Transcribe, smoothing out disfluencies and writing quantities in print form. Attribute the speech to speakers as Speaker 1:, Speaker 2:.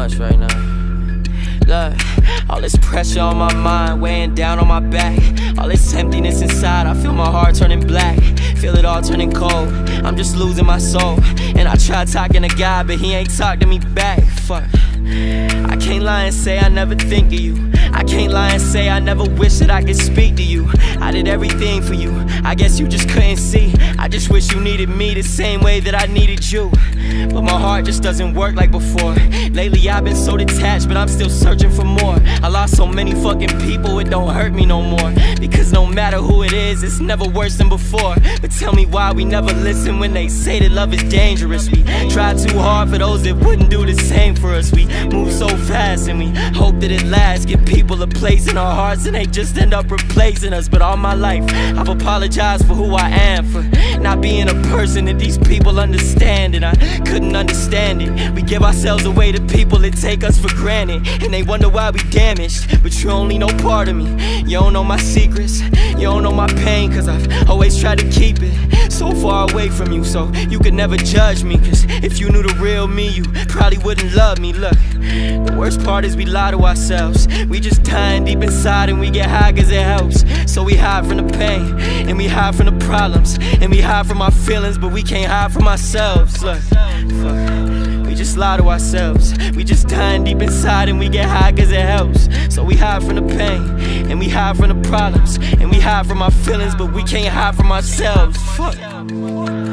Speaker 1: much right now. Look, all this pressure on my mind, weighing down on my back. All this emptiness inside, I feel my heart turning black. Feel it all turning cold, I'm just losing my soul. And I tried talking to God, but he ain't talked to me back. Fuck, I can't lie and say I never think of you. I can't lie and say I never wish that I could speak to you. I did everything for you, I guess you just couldn't see. I just wish you needed me the same way that I needed you. But my heart just doesn't work like before. Lately I've been so detached, but I'm still searching for more. I lost so many fucking people, it don't hurt me no more. Because no matter who it is, it's never worse than before. But tell me why we never listen when they say that love is dangerous. We try too hard for those that wouldn't do the same for us. We move so fast and we hope that it lasts. Give people a place in our hearts and they just end up replacing us. But all my life I've apologized for who I am, for not being a person that these people understand. And I couldn't understand it. We give ourselves away to people that take us for granted, and they wonder why we damaged. But you only know part of me. You don't know my secrets, you don't know my pain, cause I've always tried to keep it so far away from you, so you could never judge me. Cause if you knew the real me, you probably wouldn't love me. Look, the worst part is we lie to ourselves. We just dying deep inside and we get high cause it helps. So we hide from the pain, and we hide from the problems, and we hide from our feelings, but we can't hide from ourselves. Look, fuck, we just lie to ourselves. We just dying deep inside and we get high cause it helps. So we hide from the pain, and we hide from the problems, and we hide from our feelings, but we can't hide from ourselves. Fuck.